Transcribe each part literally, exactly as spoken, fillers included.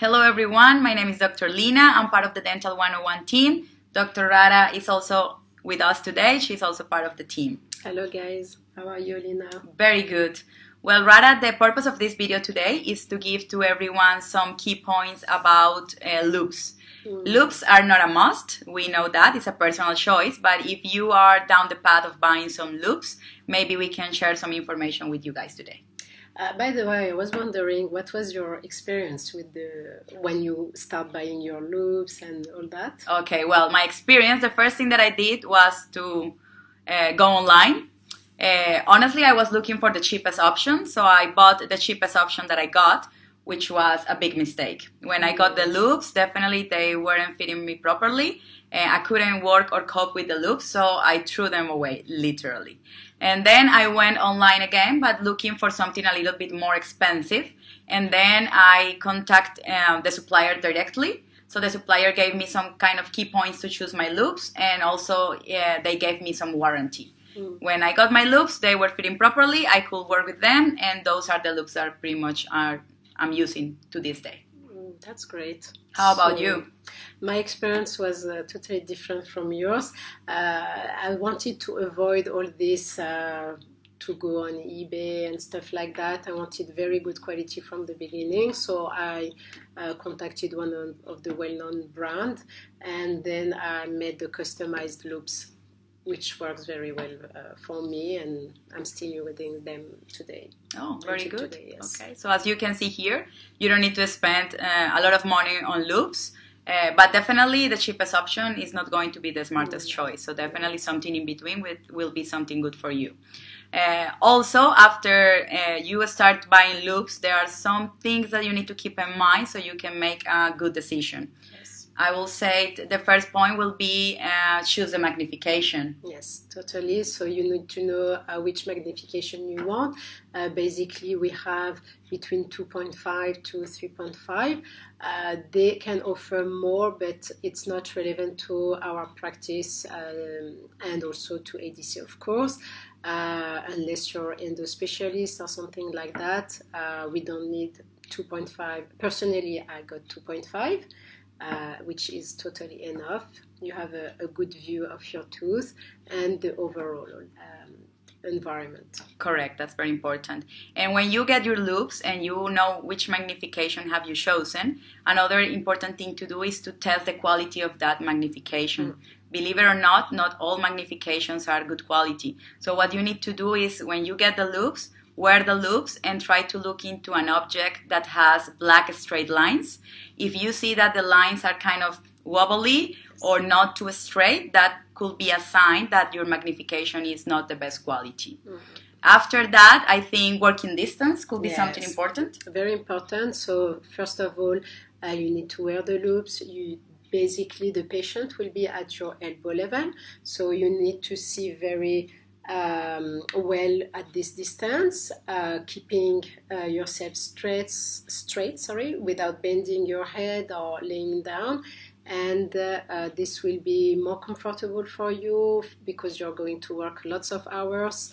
Hello everyone, my name is Doctor Lina. I'm part of the Dental one oh one team. Doctor Rara is also with us today. She's also part of the team. Hello guys, how are you, Lina? Very good. Well, Rara, the purpose of this video today is to give to everyone some key points about uh, loops. Mm. Loops are not a must, we know that, it's a personal choice, but if you are down the path of buying some loops, maybe we can share some information with you guys today. Uh, by the way, I was wondering, what was your experience with the when you start buying your loops and all that? Okay, well, my experience, the first thing that I did was to uh, go online. Uh, honestly, I was looking for the cheapest option, so I bought the cheapest option that I got, which was a big mistake. When I got the loops, definitely they weren't fitting me properly. Uh, I couldn't work or cope with the loops, so I threw them away, literally. And then I went online again, but looking for something a little bit more expensive. And then I contact um, the supplier directly. So the supplier gave me some kind of key points to choose my loops, and also uh, they gave me some warranty. Mm. When I got my loops, they were fitting properly. I could work with them, and those are the loops that pretty much are I'm using to this day. Mm, that's great. How about so, you? My experience was uh, totally different from yours. Uh, I wanted to avoid all this uh, to go on eBay and stuff like that. I wanted very good quality from the beginning, so I uh, contacted one of the well-known brand, and then I made the customized loops, which works very well uh, for me, and I'm still using them today. Oh, very good. Today, yes. Okay, so as you can see here, you don't need to spend uh, a lot of money on loops, uh, but definitely the cheapest option is not going to be the smartest mm-hmm. choice. So definitely something in between with, will be something good for you. Uh, also, after uh, you start buying loops, there are some things that you need to keep in mind so you can make a good decision. I will say the first point will be uh, choose the magnification. Yes, totally. So you need to know uh, which magnification you want. Uh, basically, we have between two point five to three point five. Uh, they can offer more, but it's not relevant to our practice um, and also to A D C, of course. Uh, unless you're an endo specialist or something like that, uh, we don't need two point five. Personally, I got two point five. Uh, which is totally enough. You have a, a good view of your tooth and the overall um, environment. Correct, that's very important. And when you get your loops and you know which magnification have you chosen, another important thing to do is to test the quality of that magnification. Mm. Believe it or not, not all magnifications are good quality. So what you need to do is when you get the loops, wear the loops and try to look into an object that has black straight lines. If you see that the lines are kind of wobbly or not too straight, that could be a sign that your magnification is not the best quality. Mm-hmm. After that, I think working distance could be yes. something important. Very important. So first of all, uh, you need to wear the loops. You basically, the patient will be at your elbow level. So you need to see very Um, well at this distance, uh, keeping uh, yourself straight, straight, sorry, without bending your head or laying down, and uh, uh, this will be more comfortable for you because you're going to work lots of hours.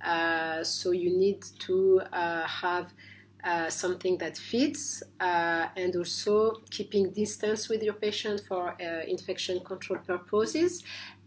Uh, so you need to uh, have Uh, something that fits, uh, and also keeping distance with your patient for uh, infection control purposes,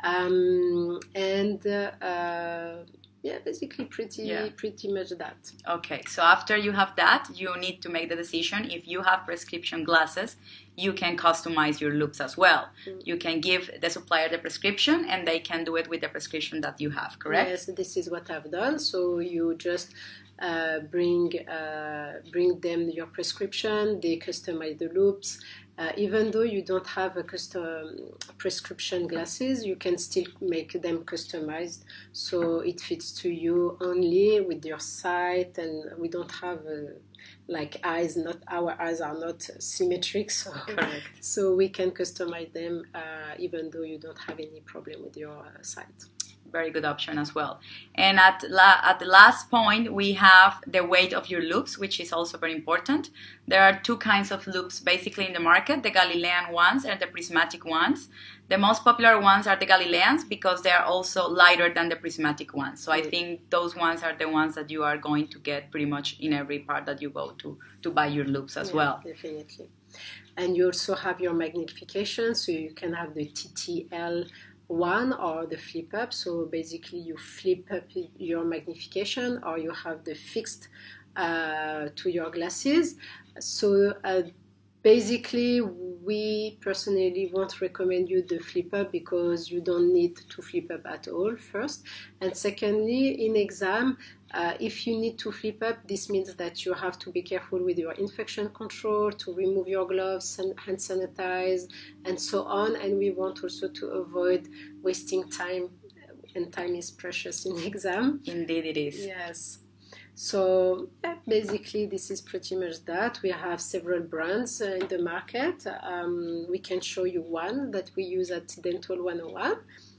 um, and uh, uh, yeah, basically pretty yeah. pretty much that. Okay, so after you have that, you need to make the decision. If you have prescription glasses, you can customize your loops as well. Mm. You can give the supplier the prescription, and they can do it with the prescription that you have, correct? Yes, this is what I've done. So you just Uh, bring uh, bring them your prescription, they customize the loops. Uh, even though you don't have a custom prescription glasses, you can still make them customized so it fits to you only with your sight, and we don't have uh, like eyes, not our eyes are not symmetric, so, so we can customize them uh, even though you don't have any problem with your uh, sight. very good option as well. And at, la at the last point, we have the weight of your loops, which is also very important. There are two kinds of loops basically in the market, the Galilean ones and the prismatic ones. The most popular ones are the Galileans because they are also lighter than the prismatic ones. So I think those ones are the ones that you are going to get pretty much in every part that you go to, to buy your loops as yeah, well. Definitely. And you also have your magnification, so you can have the T T L one or the flip up. So basically you flip up your magnification, or you have the fixed uh, to your glasses. So uh, basically we personally won't recommend you the flip up because you don't need to flip up at all, first. And secondly, in exam, uh, if you need to flip up, this means that you have to be careful with your infection control, to remove your gloves, and hand sanitize, and so on. And we want also to avoid wasting time, and time is precious in exam. Indeed it is. Yes. So yeah, basically this is pretty much that. We have several brands uh, in the market. Um, we can show you one that we use at Dental one oh one.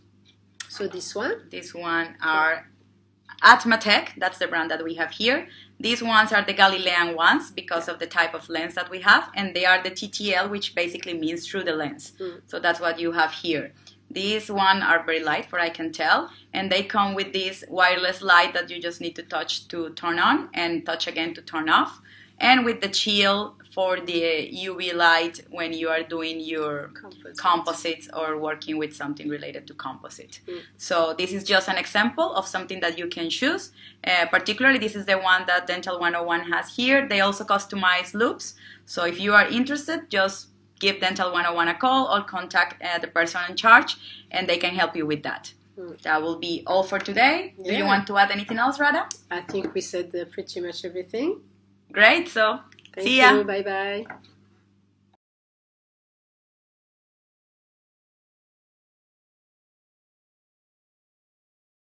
So this one. This one are Atmatec, that's the brand that we have here. These ones are the Galilean ones because of the type of lens that we have, and they are the T T L, which basically means through the lens. Mm. So that's what you have here. These one are very light, for I can tell, and they come with this wireless light that you just need to touch to turn on and touch again to turn off, and with the chill for the U V light when you are doing your composites, composites or working with something related to composite. Mm. So this is just an example of something that you can choose. Uh, particularly, this is the one that Dental one oh one has here. They also customize loops. So if you are interested, just give Dental one oh one a call or contact uh, the person in charge, and they can help you with that. Mm. That will be all for today. Yeah. Do you want to add anything else, Radha? I think we said uh, pretty much everything. Great. So Thank see ya. you. Bye bye.